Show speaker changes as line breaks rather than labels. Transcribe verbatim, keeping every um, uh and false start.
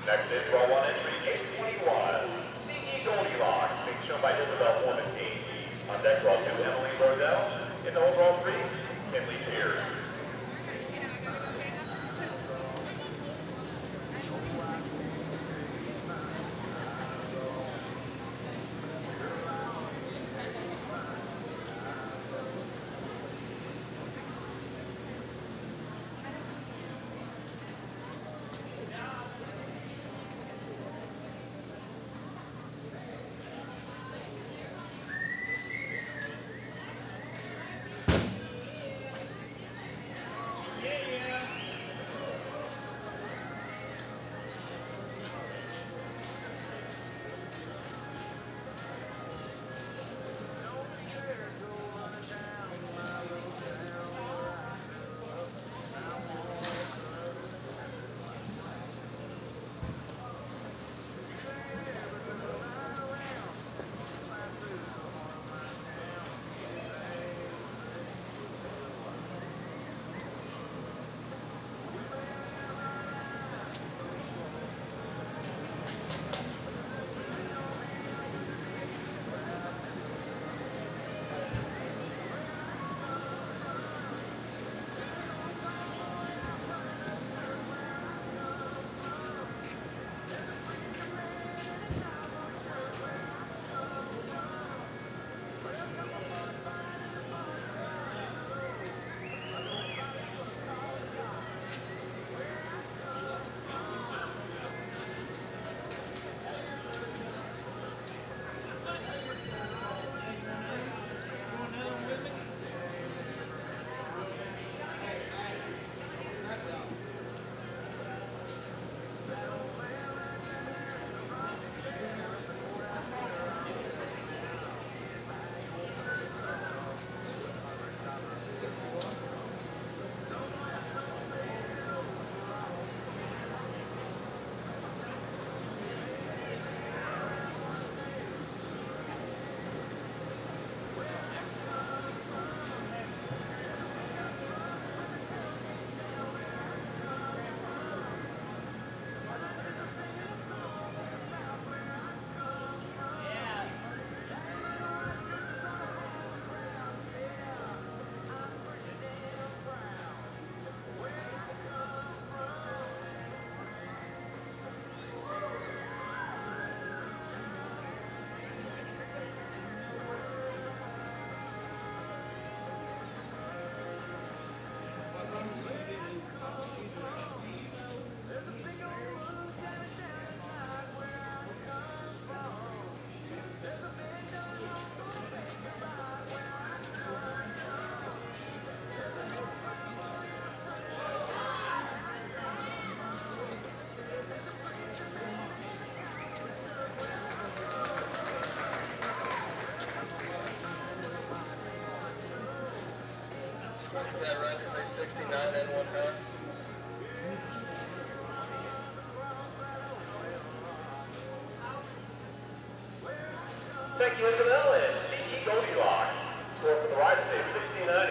Next in, draw one entry, eight twenty-one, C E Goldilocks, being shown by Isabel Formentine. On deck, draw two, Emily Rodell. In the hole, draw three, Kinley Pierce.
Is that right? sixty-nine and one pound?
Thank you, Isabel, and C E Goldilocks. Score for the ride today, sixty-nine.